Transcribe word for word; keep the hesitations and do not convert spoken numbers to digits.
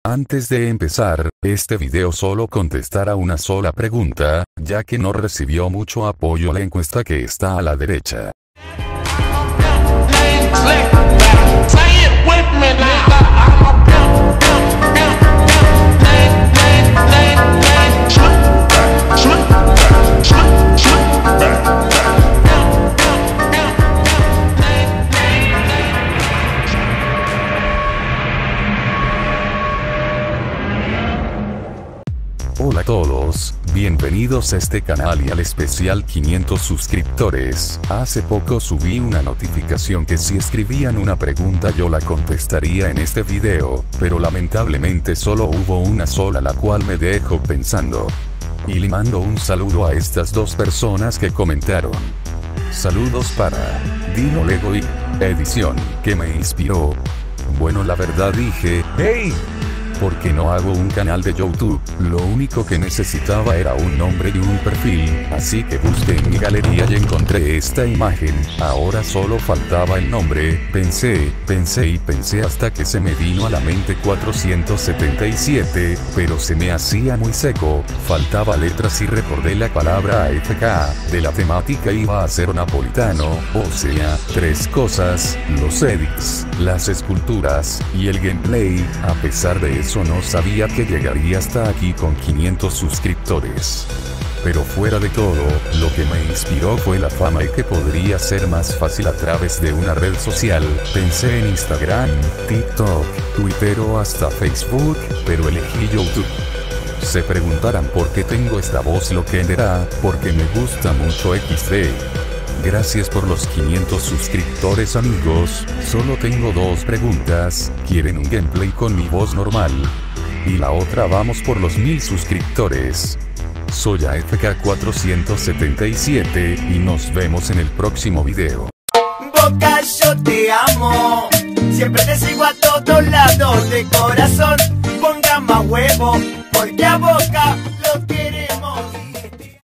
Antes de empezar, este video solo contestará una sola pregunta, ya que no recibió mucho apoyo la encuesta que está a la derecha. Hola a todos, bienvenidos a este canal y al especial quinientos suscriptores. Hace poco subí una notificación que si escribían una pregunta yo la contestaría en este video, pero lamentablemente solo hubo una sola, la cual me dejó pensando. Y le mando un saludo a estas dos personas que comentaron. Saludos para Dino Lego y Edición, que me inspiró. Bueno, la verdad dije, ¡hey! ¿Por qué no hago un canal de YouTube? Lo único que necesitaba era un nombre y un perfil, así que busqué en mi galería y encontré esta imagen. Ahora solo faltaba el nombre. Pensé, pensé y pensé hasta que se me vino a la mente cuatrocientos setenta y siete, pero se me hacía muy seco, faltaba letras y recordé la palabra A F K, de la temática iba a ser napolitano, o sea, tres cosas, los edits, las esculturas, y el gameplay. A pesar de eso no sabía que llegaría hasta aquí con quinientos suscriptores. Pero fuera de todo, lo que me inspiró fue la fama y que podría ser más fácil a través de una red social. Pensé en Instagram, TikTok, Twitter o hasta Facebook, pero elegí YouTube. Se preguntarán por qué tengo esta voz loquendera, porque me gusta mucho equis de. Gracias por los quinientos suscriptores amigos, solo tengo dos preguntas, ¿quieren un gameplay con mi voz normal? Y la otra vamos por los mil suscriptores. Soy A F K cuatrocientos setenta y siete y nos vemos en el próximo video. Boca, yo te amo, siempre te sigo a todos lados de corazón, ponga más huevo, porque a vos